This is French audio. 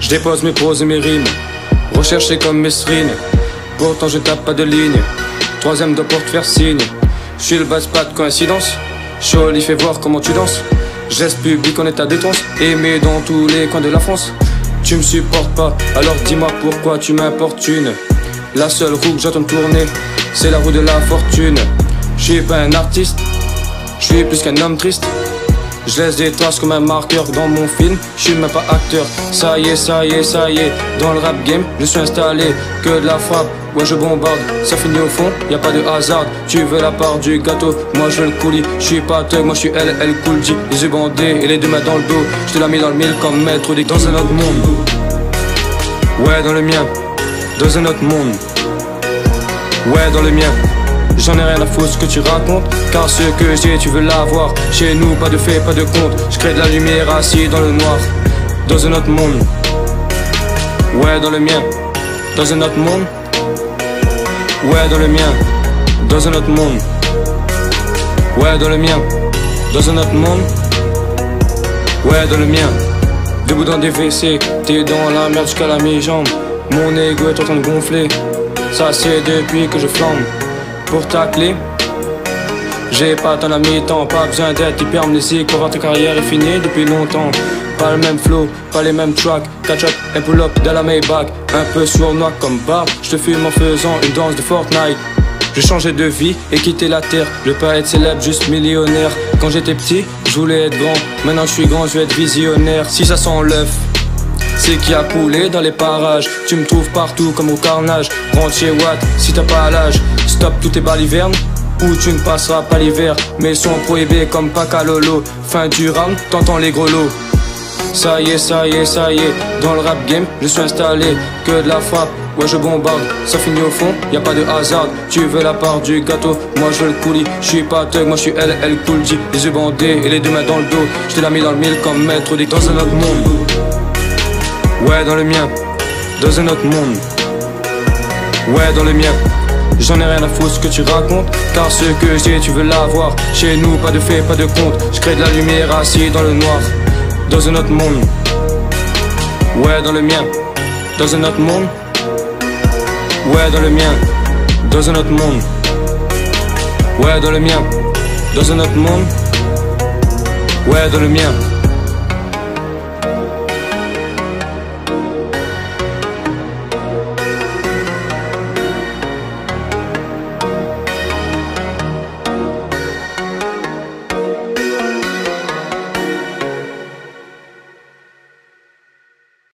Je dépose mes poses et mes rimes, recherché comme Mesrine. Pourtant je tape pas de ligne, troisième de porte faire signe. Je suis le base, pas de coïncidence. Choli fait voir comment tu danses. Geste public en état de détrance, aimé dans tous les coins de la France. Tu me supportes pas, alors dis-moi pourquoi tu m'importunes. La seule roue que j'entends tourner, c'est la roue de la fortune. Je suis pas un artiste, je suis plus qu'un homme triste. Je laisse des traces comme un marqueur dans mon film. Je suis même pas acteur, ça y est, ça y est, ça y est. Dans le rap game, je suis installé, que de la frappe. Ouais, je bombarde, ça finit au fond, y a pas de hasard. Tu veux la part du gâteau, moi je veux le coulis. Je suis pas thug, moi je suis LL Cool J. Les yeux bandés et les deux mains dans le dos. Je te la mets dans le mille comme maître des... Dans un autre monde, ouais dans le mien. Dans un autre monde, ouais dans le mien. J'en ai rien à foutre ce que tu racontes, car ce que j'ai tu veux l'avoir. Chez nous pas de fait, pas de compte. Je crée de la lumière assis dans le noir. Dans un autre monde, ouais dans le mien. Dans un autre monde, ouais dans le mien. Dans un autre monde, ouais dans le mien. Dans un autre monde, ouais dans le mien. Debout dans des WC, t'es dans la merde jusqu'à la mi-jambe. Mon ego est en train de gonfler, ça c'est depuis que je flambe. Pour tacler, j'ai pas tant à mi-temps, pas besoin d'être hyper amnésique pour voir ta carrière est finie depuis longtemps. Pas le même flow, pas les mêmes tracks, catch up, un pull-up dans la Maybach. Un peu sournois comme bar, je te fume en faisant une danse de Fortnite. J'ai changé de vie et quitté la terre, je veux pas être célèbre, juste millionnaire. Quand j'étais petit, je voulais être grand, maintenant je suis grand, je vais être visionnaire. Si ça sent l'œuf, c'est qui a coulé dans les parages. Tu me trouves partout comme au carnage. Rentre chez Watt si t'as pas l'âge. Stop tout tes balivernes ou tu ne passeras pas l'hiver. Mes sons prohibés comme Pacalolo. Fin du round, t'entends les gros lots. Ça y est, ça y est, ça y est. Dans le rap game, je suis installé, que de la frappe. Ouais je bombarde, ça finit au fond, y a pas de hasard. Tu veux la part du gâteau, moi je veux le coulis. Je suis pas thug, moi je suis LL Cool J. Les yeux bandés et les deux mains dans le dos. Je te la mis dans le mille comme maître des... Dans un autre monde, ouais dans le mien. Dans un autre monde, ouais dans le mien. J'en ai rien à foutre ce que tu racontes, car ce que j'ai tu veux l'avoir. Chez nous pas de fait, pas de compte. Je crée de la lumière assis dans le noir. Dans un autre monde, ouais dans le mien. Dans un autre monde, ouais dans le mien. Dans un autre monde, ouais dans le mien. Dans un autre monde, ouais dans le mien.